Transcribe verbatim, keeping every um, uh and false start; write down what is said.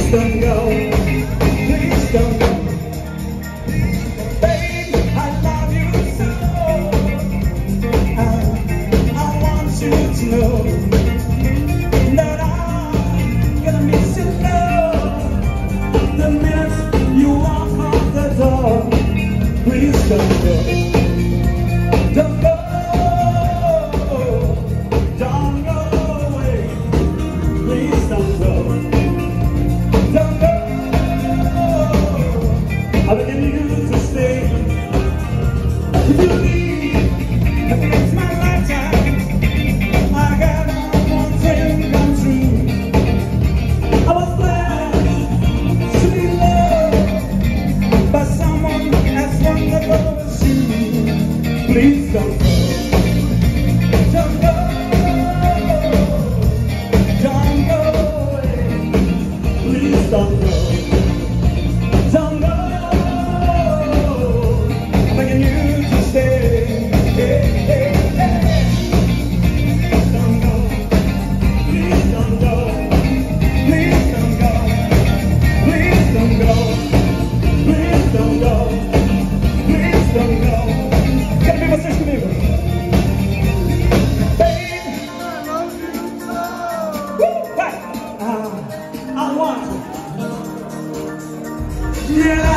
Please don't go. Please don't go. Babe, I love you so. I, I want you to know that I'm gonna miss your love the minute you walk out the door. Please don't go. Don't go. Don't go away. Please don't go. Don't go. I'm begging you to stay. You need, it makes my lifetime. I got one dream come true. I was blessed to be loved by someone as wonderful as you. Please don't go. Don't go. Don't go away. Please don't go. Don't go. I'm begging you to stay. Hey, hey, hey. Don't go. Please don't go. Please don't go. Please don't go. Please don't go. Please don't go. Can I be my sister neighbor? Babe, I love you so. Woo! Right. Uh, I want you. Yeah.